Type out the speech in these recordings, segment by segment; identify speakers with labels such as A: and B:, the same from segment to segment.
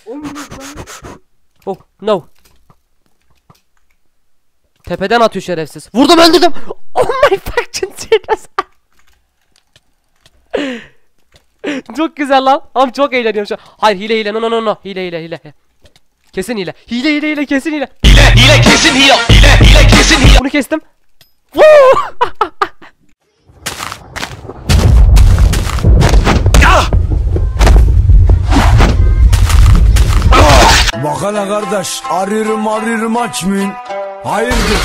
A: Oh no. Tepeden atıyor şerefsiz. Vurdum, öldürdüm. Oh my fucking serious. Çok güzel lan. Ama çok eğleniyorum şu an. Hayır, hile no. Hile. Kesin hile. Hile kesin hile. Hile kesin hile. Hile kesin hile. Bunu kestim.
B: Bakana kardeş, arıyorum açmayın. Hayırdır?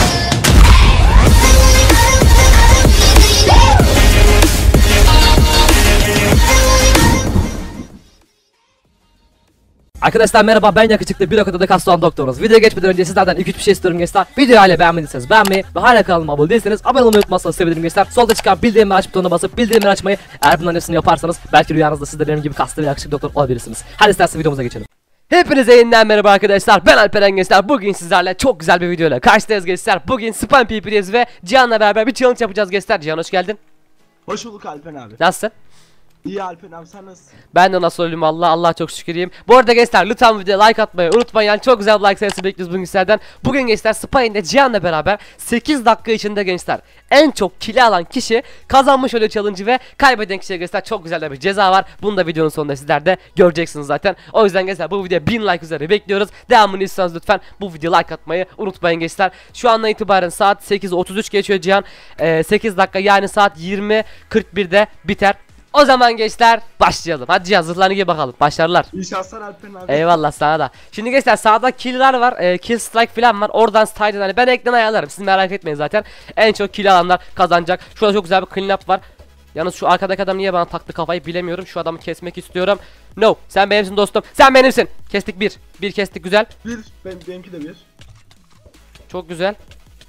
C: Arkadaşlar merhaba, ben yakışıklı bir okulda Kastan doktorunuz. Videoya geçmeden önce sizlerden 2-3 bir şey istiyorum gençler. Videoyu hala beğenmediyseniz beğenmeyi ve hala kanalıma abone değilseniz abone olmayı unutmazsanız sevinirim gençler. Solda çıkan bildirimleri aç butonuna basıp bildirimleri açmayı, eğer bunların hepsini yaparsanız belki rüyanızda siz de benim gibi kaslı ve yakışıklı doktor olabilirsiniz. Hadi isterseniz videomuza geçelim.
A: Hepinize yeniden merhaba arkadaşlar, ben Alperen gençler. Bugün sizlerle çok güzel bir videoyla karşınızdayız gençler. Bugün Spam PvP'deyiz ve Cihan'la beraber bir challenge yapacağız gençler. Cihan hoş geldin.
D: Hoş bulduk Alpen abi.
A: Nasılsın?
D: İyi Alpen abi, sen nasılsın?
A: Ben de nasıl olayım Allah çok şükür iyiyim. Bu arada gençler lütfen videoya like atmayı unutmayın. Yani çok güzel bir like sayısı bekliyoruz bugün sizlerden. Bugün gençler Spam'de Cihan'la beraber 8 dakika içinde gençler en çok kili alan kişi kazanmış oluyor challenge'ı ve kaybeden kişiye gençler çok güzel bir ceza var. Bunu da videonun sonunda sizler de göreceksiniz zaten. O yüzden gençler bu videoya 1000 like üzere bekliyoruz. Devamını istiyorsanız lütfen bu videoya like atmayı unutmayın gençler. Şu andan itibaren saat 8:33 geçiyor Cihan. 8 dakika yani saat 20:41'de biter. O zaman gençler başlayalım. Hadi Cihan zırhlarını giy bakalım. Başarılar.
D: İnşallah Alpen abi.
A: Eyvallah sana da. Şimdi gençler sağda kill'ler var. Kill strike falan var. Oradan style hani ben ekran ayarlarım. Siz merak etmeyin zaten. En çok kill alanlar kazanacak. Şurada çok güzel bir clean up var. Yalnız şu arkadaki adam niye bana taktı kafayı bilemiyorum. Şu adamı kesmek istiyorum. No, sen benimsin dostum. Sen benimsin. Kestik bir. Bir kestik, güzel.
D: Benimki de bir.
A: Çok güzel.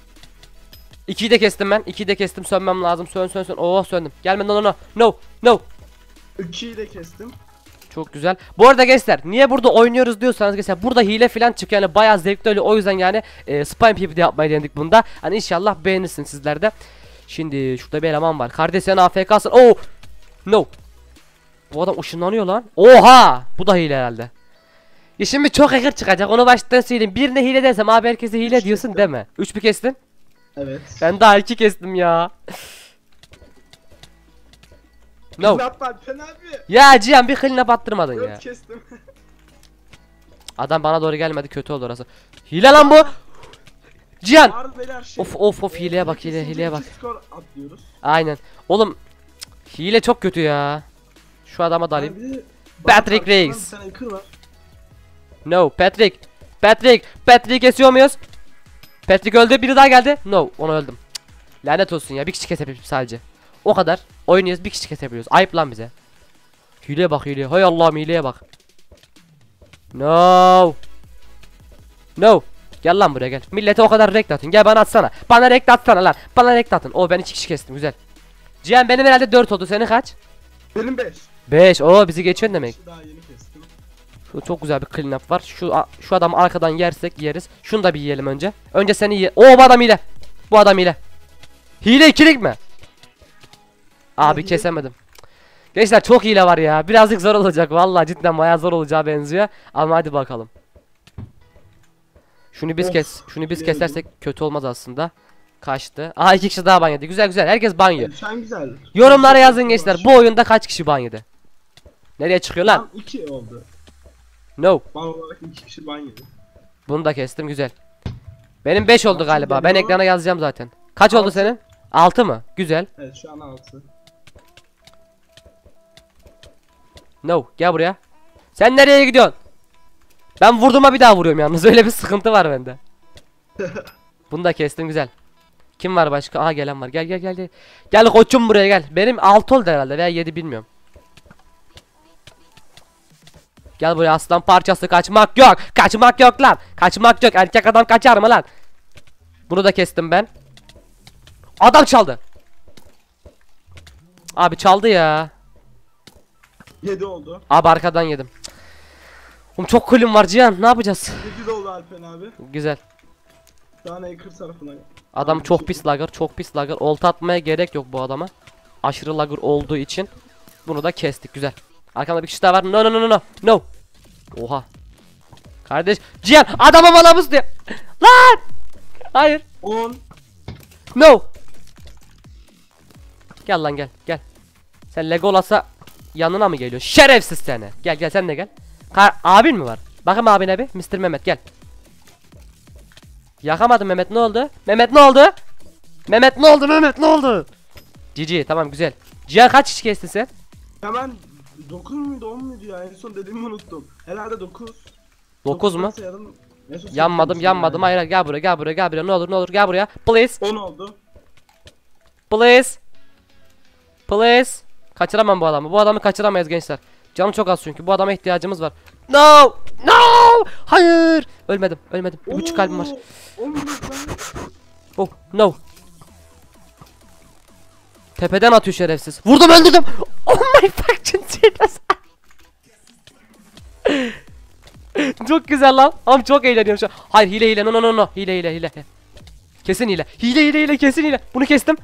A: 2'yi de kestim ben. 2'yi de kestim. Sönmem lazım. Sön. Oh söndüm. Gelme no.
D: 2'yi de kestim.
A: Çok güzel. Bu arada gençler niye burada oynuyoruz diyorsanız gençler burada hile falan çıkıyor yani bayağı zevkli oluyor. O yüzden yani Spam PvP yapmayı denedik bunda. Hani inşallah beğenirsin sizler de. Şimdi şurada bir eleman var. Kardeş sen AFK'sın. Oh no. Bu adam ışınlanıyor lan. Oha. Bu da hile herhalde. Ya şimdi çok hacker çıkacak. Onu baştan söyleyeyim. Birine hile desem abi herkese hile diyorsun deme. 3 mü kestin?
D: Evet.
A: Ben daha 2 kestim ya. No.
D: Alpen abi.
A: Ya Cihan bir clean up attırmadın ya.
D: 4 kestim.
A: Adam bana doğru gelmedi, kötü oldu orası. Hile lan bu. Cihan.
D: Şey.
A: Of hileye bak, hileye bak.
D: Skor atlıyoruz.
A: Aynen. Oğlum hile çok kötü ya. Şu adama dalayım.
D: Abi,
A: Patrick Reis.
D: Bir tane kır var.
A: No, Patrick kesiyor muyuz? Patrick öldü, biri daha geldi. No, onu öldüm. Lanet olsun ya, bir kişi kesebiliyoruz sadece. O kadar. Oynuyoruz, bir kişi kesebiliyoruz. Ayıp lan bize. Hileye bak hileye. Hay Allah'ım hileye bak. No. Gel lan buraya gel. Millete o kadar renk atın. Gel bana atsana. Bana renk atsana lan. Bana renk atın. O ben 2 kişi kestim, güzel. Cihan benim herhalde 4 oldu. Senin kaç?
D: Benim 5.
A: 5. Oo bizi geçiyorsun demek.
D: Daha yeni kestim.
A: Şu çok güzel bir clean up var. Şu adamı arkadan yersek yeriz. Şunu da bir yiyelim önce. Önce seni ye. Oo bu adam hile. Bu adam hile. Hile ikilik mi? Abi kesemedim. Gençler çok hile var ya. Birazcık zor olacak. Vallahi cidden bayağı zor olacağı benziyor. Ama hadi bakalım. Şunu biz kesersek kötü olmaz aslında. Kaçtı. Aha 2 kişi daha ban yedi. Güzel. Herkes ban yiyor.
D: Sen güzel.
A: Yorumlara yazın gençler. Bu oyunda kaç kişi ban yedi? Nereye çıkıyor lan?
D: Tam 2 oldu.
A: No.
D: Ban olarak 2 kişi ban yedi.
A: Bunu da kestim, güzel. Benim 5 oldu galiba. Ben ekrana yazacağım zaten. Kaç oldu senin? 6 mı? Güzel.
D: Evet şu an 6.
A: No, gel buraya. Sen nereye gidiyorsun? Ben vurduğuma bir daha vuruyorum yalnız. Öyle bir sıkıntı var bende. Bunu da kestim, güzel. Kim var başka? Aha gelen var. Gel. Gel koçum buraya gel. Benim 6 oldu herhalde veya 7 bilmiyorum. Gel buraya aslan parçası, kaçmak yok. Kaçmak yok lan. Kaçmak yok. Erkek adam kaçar mı lan? Bunu da kestim ben. Adam çaldı. Abi çaldı ya.
D: 7 oldu.
A: Abi arkadan yedim. Oğlum çok kulüm var Cihan, ne yapacağız?
D: 7 oldu Alpen abi.
A: Güzel.
D: Şu an Aker tarafına.
A: Adam çok pis lagger. Olta atmaya gerek yok bu adama. Aşırı lagger olduğu için. Bunu da kestik, güzel. Arkamda bir kişi daha var. No. Oha. Kardeş Cihan adama bana buz diyor. Lan. Hayır.
D: 10.
A: No. Gel lan gel gel. Sen Legolas'a yanına mı geliyorsun? Şerefsiz seni. Gel gel sen de gel. Abin mi var? Bakın abine bir. Mr. Mehmet gel. Yakamadım Mehmet ne oldu? Mehmet ne oldu? Mehmet ne oldu? Mehmet ne oldu? Cici tamam güzel. Cihan kaç kişi kestin sen?
D: Hemen 9 muydu 10 muydu ya? En son dediğimi unuttum. Herhalde 9.
A: 9 mu?
D: Sayalım. En son
A: Yanmadım
D: sekiz
A: yanmadım.
D: yani.
A: Hayır gel buraya gel buraya gel buraya. Ne olur ne olur gel buraya. Please.
D: 10 oldu.
A: Please. Please. Kaçıramam bu adamı. Bu adamı kaçıramayız gençler. Canım çok az çünkü. Bu adama ihtiyacımız var. No! No! Hayır! Ölmedim. Ölmedim. Bir buçuk kalbim var.
D: 10 minut lan.
A: Oh no. Tepeden atıyor şerefsiz. Vurdum öldürdüm. Oh my fucking Jesus. Çok güzel lan. Ama çok eğleniyorum şu an. Hayır hile no no no no. Hile. Kesin hile. Hile kesin hile. Bunu kestim.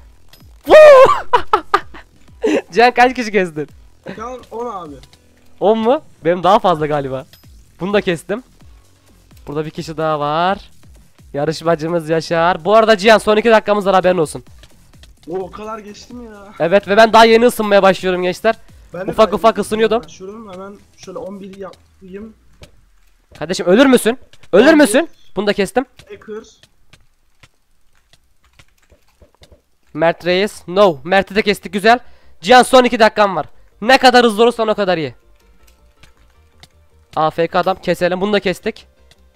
A: Cihan kaç kişi kestin?
D: Şu an 10 abi.
A: 10 mu? Benim daha fazla galiba. Bunu da kestim. Burada bir kişi daha var. Yarışmacımız Yaşar. Bu arada Cihan son 2 dakikamız var haberin olsun.
D: O kadar geçtim ya.
A: Evet ve ben daha yeni ısınmaya başlıyorum gençler.
D: Ben de
A: Ufak ısınıyordum.
D: Şuradan hemen şöyle 11 yapayım.
A: Kardeşim ölür müsün? Ölür müsün? Bunu da kestim.
D: Hacker.
A: Mert Reis. No. Mert'i de kestik güzel. Cihan son 2 dakikam var. Ne kadar hızlı olursan o kadar iyi. AFK adam keselim. Bunu da kestik.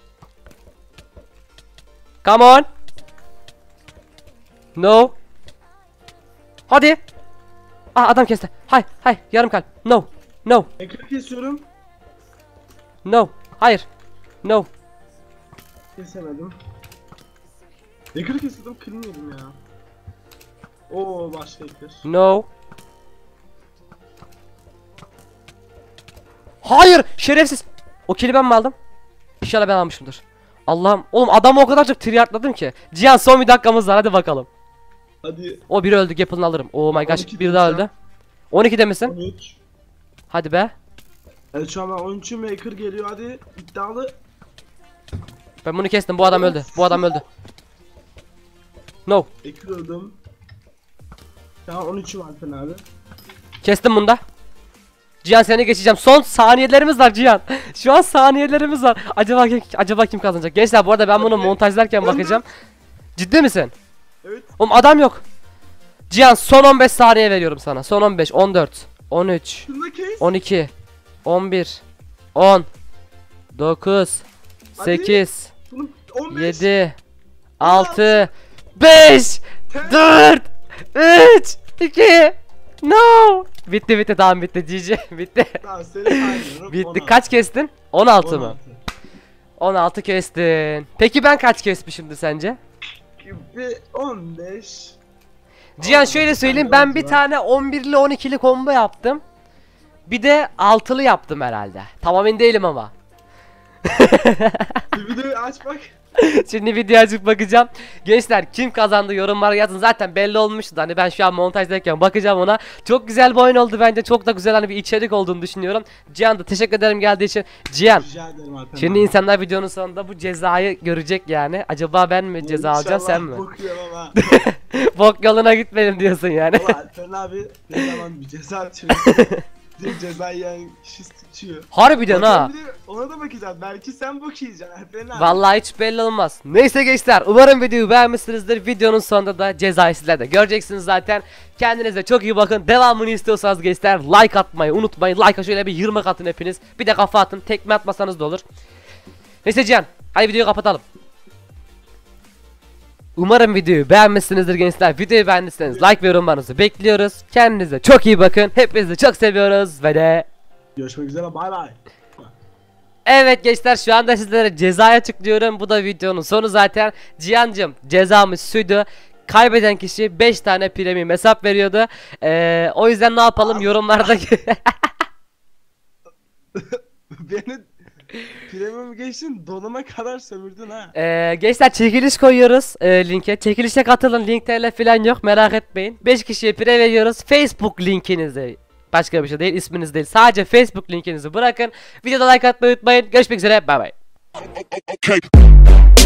A: Come on. No. Hadi. Adam kesti. Hay yarım kalp. No. No.
D: Hacker kesiyorum.
A: No. Hayır. No.
D: Kesemedim. Hacker kesildim, clean yedim ya. Oo başka hacker.
A: No. Hayır şerefsiz. O kili ben mi aldım? İnşallah ben almışımdır. Allah'ım oğlum adamı o kadar çok triyatladım ki. Cihan son bir dakikamız var hadi bakalım.
D: Hadi.
A: O biri öldü Gapel'ını alırım. Oh my gosh
D: 12
A: biri daha
D: diyeceğim.
A: öldü. 12'de misin?
D: 13.
A: Hadi be.
D: Evet şu an ben 13'üm, hacker geliyor hadi. İddialı.
A: Ben bunu kestim bu adam öldü. Bu adam öldü. No.
D: Hacker öldüm. Şu an 13'üm Alpen abi.
A: Kestim bunu da. Cihan seni geçeceğim. Son saniyelerimiz var Cihan. Şu an saniyelerimiz var. Acaba kim kazanacak? Gençler bu arada ben bunu montajlarken bakacağım. Ciddi misin?
D: Evet.
A: Oğlum adam yok. Cihan son 15 saniye veriyorum sana. Son 15, 14, 13,
D: Şunu kes.
A: 12, 11, 10, 9,
D: Hadi.
A: 8,
D: Bunu 15.
A: 7, 6, 5, 4, 3, 2, no. Bitti tamam bitti GG bitti.
D: Tamam seni saymıyorum.
A: Bitti
D: 16.
A: kaç kestin? 16 mı?
D: 16.
A: 16 kestin. Peki ben kaç kesmişimdir sence?
D: Bir 15.
A: Cihan şöyle söyleyeyim ben bir tane 11'li 12'li combo yaptım. Bir de 6'lı yaptım herhalde. Tam emin değilim ama.
D: Bir videoyu aç bak.
A: Şimdi video açıp bakacağım. Gençler kim kazandı yorumlara yazın. Zaten belli olmuştu. Hani ben şu an montajdayken bakacağım ona. Çok güzel bir oyun oldu bence. Çok da güzel hani bir içerik olduğunu düşünüyorum. Cihan da teşekkür ederim geldiği için. Cihan.
D: Rica ederim Alpen
A: Şimdi
D: abi.
A: insanlar videonun sonunda bu cezayı görecek yani. Acaba ben mi ceza alacağım sen mi?
D: Bakıyorum ama.
A: Bok yoluna gitmedim diyorsun yani.
D: Valla Alpen abi ne zaman bir ceza atıyorsun. Bir ceza yiyen kişi sıçıyor.
A: Harbiden ha.
D: Bir de ona da bakacağız. Belki sen bok yiyeceksin Alpen abi.
A: Vallahi hiç belli olmaz. Neyse gençler umarım videoyu beğenmişsinizdir. Videonun sonunda da cezayı sizler de göreceksiniz zaten. Kendinize çok iyi bakın. Devamını istiyorsanız gençler like atmayı unutmayın. Like'a şöyle bir 20 atın hepiniz. Bir de kafa atın. Tekme atmasanız da olur. Neyse Cihan hadi videoyu kapatalım. Umarım videoyu beğenmişsinizdir gençler. Videoyu beğendiyseniz like ve yorumlarınızı bekliyoruz. Kendinize çok iyi bakın. Hepinizi çok seviyoruz ve de
D: Görüşmek üzere, bay bay.
A: evet gençler şu anda sizlere cezayı açıklıyorum. Bu da videonun sonu zaten. Cihancım cezamız şuydu. Kaybeden kişi 5 tane premium hesap veriyordu. O yüzden ne yapalım yorumlarda
D: Beni premium geçtin donuma kadar sömürdün ha.
A: gençler çekiliş koyuyoruz linke. Çekilişe katılın. Link TL falan yok merak etmeyin. 5 kişiye pre veriyoruz. Facebook linkinizi Başka bir şey değil, isminiz değil. Sadece Facebook linkinizi bırakın. Videoda like atmayı unutmayın. Görüşmek üzere. Bay bay.